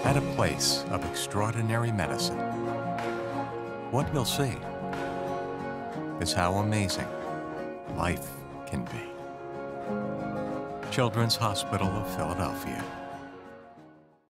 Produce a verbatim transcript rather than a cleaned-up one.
at a place of extraordinary medicine. What you'll see is how amazing life can be. Children's Hospital of Philadelphia.